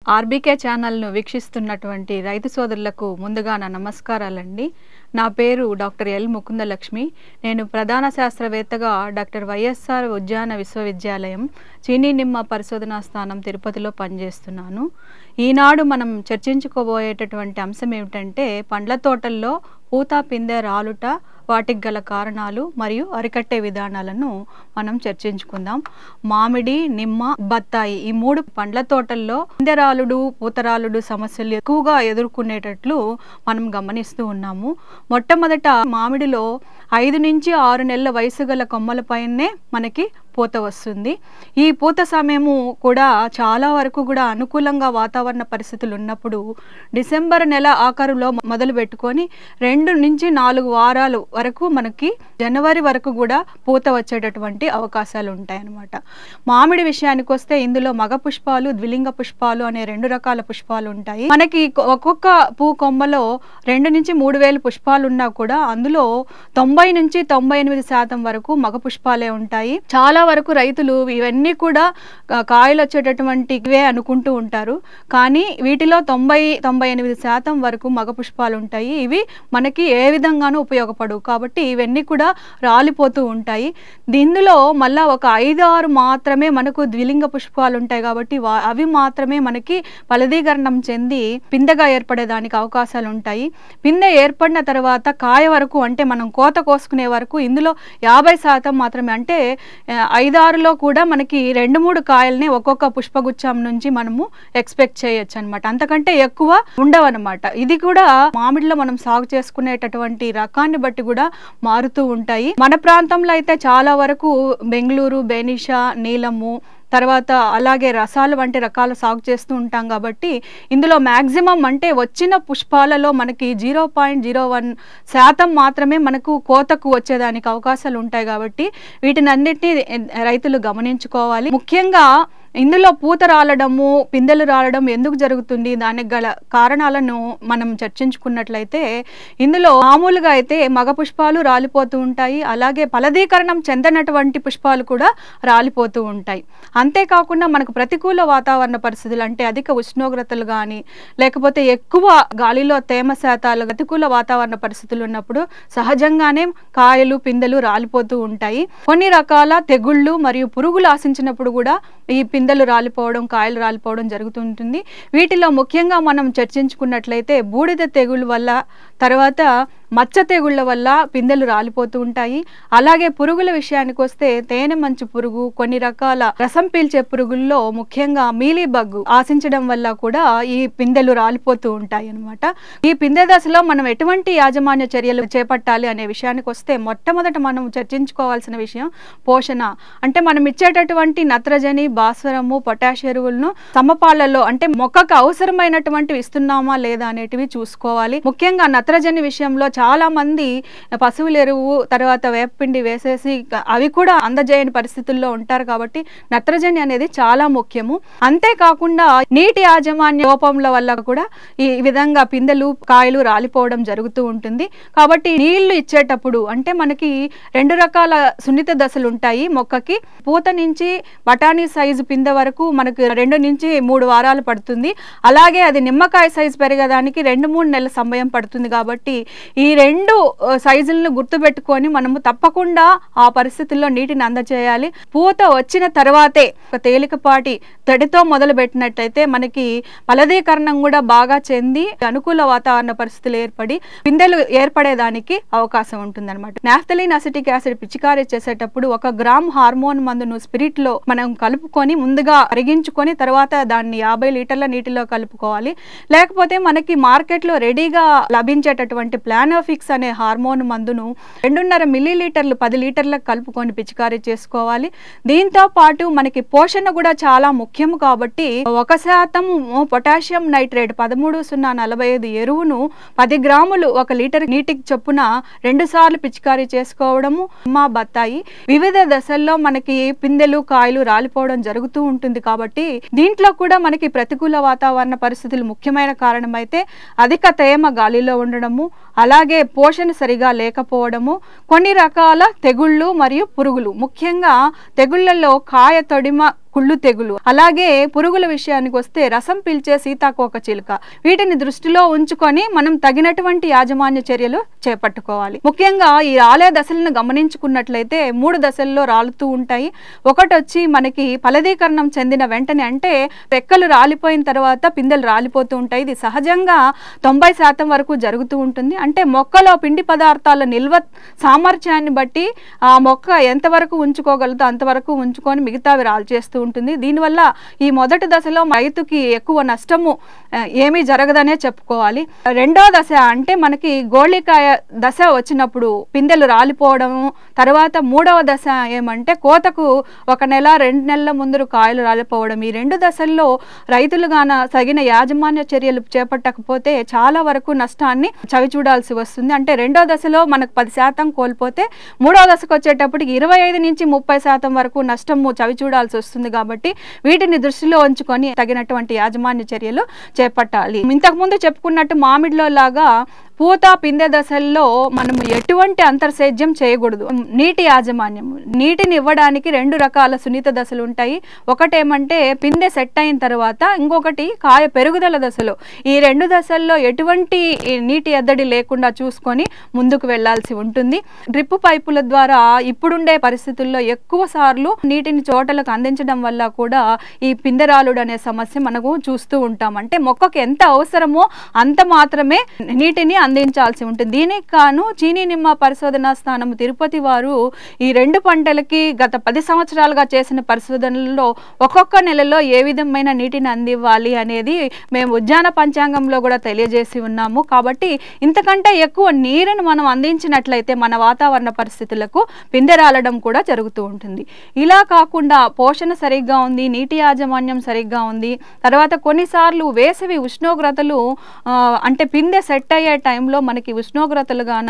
RBK ఛానల్ను వీక్షిస్తున్నటువంటి రైతు సోదరులకు ముందుగా నా నమస్కారాలండి. నా పేరు డాక్టర్ ఎల్ ముకుందలక్ష్మి. నేను ప్రధాన శాస్త్రవేత్తగా డాక్టర్ వైఎస్ఆర్ ఉద్యాన విశ్వవిద్యాలయం చీనీ నిమ్మ పరిశోధనా స్థానం తిరుపతిలో పనిచేస్తున్నాను. ఈనాడు మనం చర్చించుకోబోయేటటువంటి అంశం ఏమిటంటే పండ్ల తోటల్లో పూత పిందె రాలుట, వాటికి గల కారణాలు మరియు అరికట్టే విధానాలను మనం చర్చించుకుందాం. మామిడి, నిమ్మ, బత్తాయి ఈ మూడు పండ్ల తోటల్లో పిందెరాలుడు, పూతరాలుడు సమస్యలు ఎక్కువగా ఎదుర్కొనేటట్లు మనం గమనిస్తూ ఉన్నాము. మొట్టమొదట మామిడిలో 5 నుంచి 6 నెలల వయసు గల కొమ్మలపైనే మనకి పూత వస్తుంది. ఈ పూత సమయము కూడా చాలా వరకు కూడా అనుకూలంగా వాతావరణ పరిస్థితులు ఉన్నప్పుడు డిసెంబర్ నెల ఆఖరులో మొదలు పెట్టుకొని 2 నుంచి 4 వారాలు వరకు మనకి జనవరి వరకు కూడా పూత వచ్చేటటువంటి అవకాశాలు ఉంటాయన్నమాట. మామిడి విషయానికి వస్తే ఇందులో మగ పుష్పాలు, ద్విలింగ పుష్పాలు అనే 2 రకాల పుష్పాలు ఉంటాయి. మనకి ఒక్కొక్క పూ కొమ్మలో 2 నుంచి 3 వేల పుష్పాలు ఉన్నా కూడా అందులో 90 నుంచి 98% వరకు మగ పుష్పాలే ఉంటాయి. చాలా వరకు రైతులు ఇవన్నీ కూడా కాయలు వచ్చేటటువంటివే అనుకుంటూ ఉంటారు. కానీ వీటిలో 90-98% వరకు మగ పుష్పాలు ఉంటాయి. ఇవి మనకి ఏ విధంగానూ ఉపయోగపడవు కాబట్టి ఇవన్నీ కూడా రాలిపోతూ ఉంటాయి. దీనిలో మళ్ళా ఒక 5-6 మాత్రమే మనకు ద్విలింగ పుష్పాలు ఉంటాయి కాబట్టి అవి మాత్రమే మనకి ఫలదీకరణం చెంది పిందెగా ఏర్పడేదానికి అవకాశాలు ఉంటాయి. పిందె ఏర్పడిన తర్వాత కాయ వరకు అంటే మనం కోత కోసుకునే వరకు ఇందులో 50% మాత్రమే, అంటే 5-6లో కూడా మనకి 2-3 కాయల్ని ఒక్కొక్క పుష్పగుచ్చం నుంచి మనము ఎక్స్పెక్ట్ చేయొచ్చు అనమాట. అంతకంటే ఎక్కువ ఉండవన్నమాట. ఇది కూడా మామిడిలో మనం సాగు చేసుకునేటటువంటి రకాన్ని బట్టి కూడా మారుతూ ఉంటాయి. మన ప్రాంతంలో అయితే చాలా వరకు బెంగళూరు, బెనిషా, నీలము, తర్వాత అలాగే రసాలు వంటి రకాల సాగు చేస్తూ ఉంటాం కాబట్టి ఇందులో మ్యాక్సిమం అంటే వచ్చిన పుష్పాలలో మనకి 0.01% మాత్రమే మనకు కోతకు వచ్చేదానికి అవకాశాలు ఉంటాయి కాబట్టి వీటిని అన్నిటినీ రైతులు గమనించుకోవాలి. ముఖ్యంగా ఇందులో పూత రాలడము, పిందెలు రాలడం ఎందుకు జరుగుతుంది, దానికి గల కారణాలను మనం చర్చించుకున్నట్లయితే ఇందులో మామూలుగా అయితే మగ పుష్పాలు రాలిపోతూ ఉంటాయి, అలాగే ఫలదీకరణం చెందనటువంటి పుష్పాలు కూడా రాలిపోతూ ఉంటాయి. అంతేకాకుండా మనకు ప్రతికూల వాతావరణ పరిస్థితులు అంటే అధిక ఉష్ణోగ్రతలు కానీ లేకపోతే ఎక్కువ గాలిలో తేమ శాతాలు, ప్రతికూల వాతావరణ పరిస్థితులు ఉన్నప్పుడు సహజంగానే కాయలు, పిందెలు రాలిపోతూ ఉంటాయి. కొన్ని రకాల తెగుళ్ళు మరియు పురుగులు ఆశించినప్పుడు కూడా ఈ పిందెలు రాలిపోవడం, కాయలు రాలిపోవడం జరుగుతుంటుంది. వీటిలో ముఖ్యంగా మనం చర్చించుకున్నట్లయితే బూడిద తెగుళ్ళ వల్ల, తర్వాత మచ్చ తెగుళ్ళ వల్ల పిందెలు రాలిపోతూ ఉంటాయి. అలాగే పురుగుల విషయానికి వస్తే తేనె మంచు పురుగు, కొన్ని రకాల రసం పీల్చే పురుగుల్లో ముఖ్యంగా మీలీ బగ్గు ఆశించడం వల్ల కూడా ఈ పిందెలు రాలిపోతూ ఉంటాయి అన్నమాట. ఈ పిందె దశలో మనం ఎటువంటి యాజమాన్య చర్యలు చేపట్టాలి అనే విషయానికి వస్తే మొట్టమొదట మనం చర్చించుకోవాల్సిన విషయం పోషణ. అంటే మనం ఇచ్చేటటువంటి నత్రజని, భాస్వరము, పొటాష్ ఎరువులను సమపాళ్లలో అంటే మొక్కకు అవసరమైనటువంటివి ఇస్తున్నామా లేదా అనేటివి చూసుకోవాలి. ముఖ్యంగా నత్రజని విషయంలో చాలా మంది పశువుల ఎరువు, తర్వాత వేపపిండి వేసేసి అవి కూడా అందజేయని పరిస్థితుల్లో ఉంటారు కాబట్టి నత్రజని అనేది చాలా ముఖ్యము. అంతేకాకుండా నీటి యాజమాన్య లోపంల వల్ల కూడా ఈ విధంగా పిందెలు, కాయలు రాలిపోవడం జరుగుతూ ఉంటుంది. కాబట్టి నీళ్లు ఇచ్చేటప్పుడు అంటే మనకి 2 రకాల సున్నిత దశలు ఉంటాయి మొక్కకి. పూత నుంచి బఠానీ సైజు పిందె వరకు మనకు 2 నుంచి 3 వారాలు పడుతుంది. అలాగే అది నిమ్మకాయ సైజు పెరగడానికి 2-3 నెలల సమయం పడుతుంది. కాబట్టి ఈ 2 సైజులను గుర్తుపెట్టుకొని మనము తప్పకుండా ఆ పరిస్థితుల్లో నీటిని అందజేయాలి. పూత వచ్చిన తర్వాతే ఒక తేలికపాటి తడితో మొదలు పెట్టినట్టయితే మనకి ఫలదీకరణం కూడా బాగా చెంది అనుకూల వాతావరణ పరిస్థితులు ఏర్పడి పిందెలు ఏర్పడేదానికి అవకాశం ఉంటుంది అనమాట. నాఫ్థలిన్ అసిటిక్ యాసిడ్ పిచికారీ చేసేటప్పుడు 1 గ్రామ్ హార్మోన్ మందును స్పిరిట్ లో మనం కలుపుకొని ముందుగా కరిగించుకొని తర్వాత దాన్ని 50 లీటర్ల నీటిలో కలుపుకోవాలి. లేకపోతే మనకి మార్కెట్లో రెడీగా లభించేటటువంటి ప్లానోఫిక్స్ అనే హార్మోన్ మందును 2.5 మిల్లీలీటర్లు 10 లీటర్లకు కలుపుకొని పిచికారీ చేసుకోవాలి. దీంతో పాటు మనకి పోషణ కూడా చాలా ముఖ్యము కాబట్టి 1% పొటాషియం నైట్రేట్ 13-0-45 ఎరువును 10 గ్రాములు 1 లీటర్ నీటికి చొప్పున 2 సార్లు పిచికారీ చేసుకోవడము. మా బత్తాయి వివిధ దశల్లో మనకి పిందెలు, కాయలు రాలిపోవడం జరుగుతూ ఉంటుంది కాబట్టి దీంట్లో కూడా మనకి ప్రతికూల వాతావరణ పరిస్థితులు ముఖ్యమైన కారణమైతే అధిక తేమ గాలిలో ఉండడము, అలాగే పోషణ సరిగా లేకపోవడము, కొన్ని రకాల తెగుళ్ళు మరియు పురుగులు. ముఖ్యంగా తెగుళ్లలో కాయ తొడిమ కుళ్ళు తెగులు, అలాగే పురుగుల విషయానికి వస్తే రసం పీల్చే సీతాకోక చిలుక, వీటిని దృష్టిలో ఉంచుకొని మనం తగినటువంటి యాజమాన్య చర్యలు చేపట్టుకోవాలి. ముఖ్యంగా ఈ రాలే దశలను గమనించుకున్నట్లయితే 3 దశల్లో రాలుతూ ఉంటాయి. ఒకటి వచ్చి మనకి ఫలదీకరణం చెందిన వెంటనే, అంటే రెక్కలు రాలిపోయిన తర్వాత పిందెలు రాలిపోతూ ఉంటాయి. ఇది సహజంగా 90% వరకు జరుగుతూ ఉంటుంది. అంటే మొక్కలో పిండి పదార్థాల నిల్వ సామర్థ్యాన్ని బట్టి ఆ మొక్క ఎంతవరకు ఉంచుకోగలదో అంతవరకు ఉంచుకొని మిగతావి రాల్చేస్తూ ఉంటుంది. దీనివల్ల ఈ మొదటి దశలో రైతుకి ఎక్కువ నష్టము ఏమీ జరగదనే చెప్పుకోవాలి. రెండో దశ అంటే మనకి గోళికాయ దశ వచ్చినప్పుడు పిందెలు రాలిపోవడం, తర్వాత మూడవ దశ ఏమంటే కోతకు 1 నెల 2 నెలల ముందు కాయలు రాలిపోవడం. ఈ 2 దశల్లో రైతులు గాన తగిన యాజమాన్య చర్యలు చేపట్టకపోతే చాలా వరకు నష్టాన్ని చవి చూడాల్సి వస్తుంది. అంటే రెండో దశలో మనకు 10% కోల్పోతే మూడవ దశకు వచ్చేటప్పటికి 25 నుంచి 30% వరకు నష్టము చవి చూడాల్సి వస్తుంది. కాబట్టి వీటిని దృష్టిలో ఉంచుకొని తగినటువంటి యాజమాన్య చర్యలు చేపట్టాలి. ఇంతకుముందు చెప్పుకున్నట్టు మామిడిలో లాగా పూత పిందె దశల్లో మనము ఎటువంటి అంతర్సేద్యం చేయకూడదు. నీటి యాజమాన్యం, నీటిని ఇవ్వడానికి 2 రకాల సున్నిత దశలు ఉంటాయి. ఒకటేమంటే పిందె సెట్ అయిన తర్వాత, ఇంకొకటి కాయ పెరుగుదల దశలో. ఈ 2 దశల్లో ఎటువంటి నీటి ఎద్దడి లేకుండా చూసుకొని ముందుకు వెళ్లాల్సి ఉంటుంది. డ్రిప్ పైపుల ద్వారా ఇప్పుడుండే పరిస్థితుల్లో ఎక్కువ సార్లు నీటిని తోటలకు అందించడం వల్ల కూడా ఈ పిందెరాలుడు అనే సమస్య మనకు చూస్తూ ఉంటాం. అంటే మొక్కకు ఎంత అవసరమో అంత మాత్రమే నీటిని అందించాల్సి ఉంటుంది. దీనికి కాను చీనీ నిమ్మ పరిశోధనా స్థానం తిరుపతి వారు ఈ 2 పంటలకి గత 10 సంవత్సరాలుగా చేసిన పరిశోధనల్లో ఒక్కొక్క నెలలో ఏ విధమైన నీటిని అందివ్వాలి అనేది మేము ఉద్యాన పంచాంగంలో కూడా తెలియజేసి ఉన్నాము. కాబట్టి ఇంతకంటే ఎక్కువ నీరును మనం అందించినట్లయితే మన వాతావరణ పరిస్థితులకు పిందెరాలడం కూడా జరుగుతూ ఉంటుంది. ఇలా కాకుండా పోషణ సరిగ్గా ఉంది, నీటి యాజమాన్యం సరిగ్గా ఉంది, తర్వాత కొన్నిసార్లు వేసవి ఉష్ణోగ్రతలు అంటే పిందె సెట్ అయ్యే టైంలో మనకి ఉష్ణోగ్రతలు గాన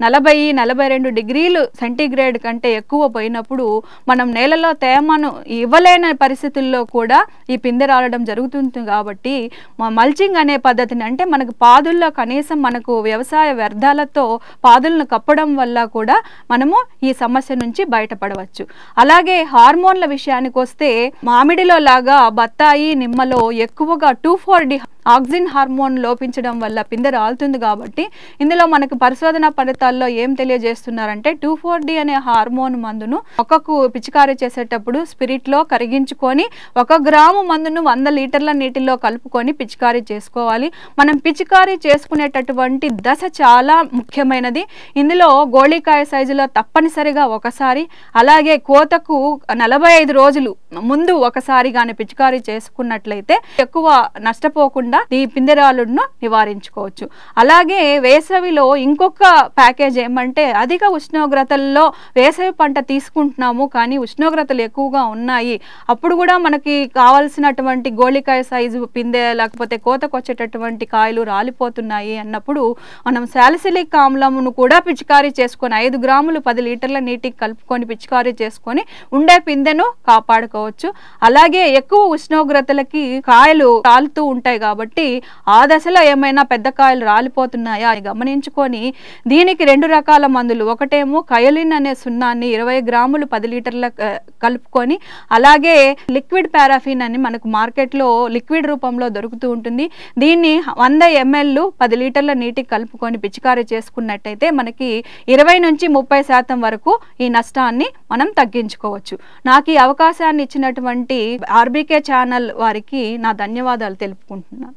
40-42 డిగ్రీలు సెంటీగ్రేడ్ కంటే ఎక్కువ పోయినప్పుడు మనం నేలలో తేమను ఇవ్వలేని పరిస్థితుల్లో కూడా ఈ పిందె రాలడం జరుగుతుంది. కాబట్టి మల్చింగ్ అనే పద్ధతిని, అంటే మనకు పాదుల్లో కనీసం మనకు వ్యవసాయ వ్యర్థాలతో పాదులను కప్పడం వల్ల కూడా మనము ఈ సమస్య నుంచి బయటపడవచ్చు. అలాగే హార్మోన్ల విషయానికి వస్తే మామిడిలో లాగా బత్తాయి నిమ్మలో ఎక్కువగా 2,4-D ఆక్సిన్ హార్మోన్ లోపించడం వల్ల పిందె రాలుతుంది. కాబట్టి ఇందులో మనకు పరిశోధన ఫలితాల్లో ఏం తెలియజేస్తున్నారంటే 2,4-D అనే హార్మోన్ మందును మొక్కకు పిచికారీ చేసేటప్పుడు స్పిరిట్లో కరిగించుకొని 1 గ్రాము మందును 100 లీటర్ల నీటిలో కలుపుకొని పిచికారీ చేసుకోవాలి. మనం పిచికారీ చేసుకునేటటువంటి దశ చాలా ముఖ్యమైనది. ఇందులో గోళికాయ సైజులో తప్పనిసరిగా ఒకసారి, అలాగే కోతకు 45 రోజులు ముందు ఒకసారి గాని పిచికారీ చేసుకున్నట్లయితే ఎక్కువ నష్టపోకుండా ఈ పిందెరాలుడును నివారించుకోవచ్చు. అలాగే వేసవిలో ఇంకొక ప్యాకేజ్ ఏమంటే అధిక ఉష్ణోగ్రతల్లో వేసవి పంట తీసుకుంటున్నాము కానీ ఉష్ణోగ్రతలు ఎక్కువగా ఉన్నాయి, అప్పుడు కూడా మనకి కావాల్సినటువంటి గోళికాయ సైజు పిందె లేకపోతే కోతకు వచ్చేటటువంటి కాయలు రాలిపోతున్నాయి అన్నప్పుడు మనం సాలిసిలిక్ ఆమ్లమును కూడా పిచికారీ చేసుకొని 5 గ్రాములు 10 లీటర్ల నీటికి కలుపుకొని పిచికారీ చేసుకొని ఉండే పిందెను కాపాడుకోవచ్చు. అలాగే ఎక్కువ ఉష్ణోగ్రతలకి కాయలు రాలుతూ ఉంటాయి కాబట్టి ఆ దశలో ఏమైనా పెద్ద కాయలు రాలిపోతున్నాయా అని గమనించుకొని దీనికి 2 రకాల మందులు, ఒకటేమో కయోలిన్ అనే సున్నాన్ని 20 గ్రాములు 10 లీటర్ల కలుపుకొని, అలాగే లిక్విడ్ పారాఫిన్ అని మనకు మార్కెట్లో లిక్విడ్ రూపంలో దొరుకుతూ ఉంటుంది. దీన్ని 100 ml 10 లీటర్ల నీటికి కలుపుకొని పిచికారీ చేసుకున్నట్టయితే మనకి 20 నుంచి 30% వరకు ఈ నష్టాన్ని మనం తగ్గించుకోవచ్చు. నాకు ఈ అవకాశాన్ని ఇచ్చినటువంటి ఆర్బీకే ఛానల్ వారికి నా ధన్యవాదాలు తెలుపుకుంటున్నాను.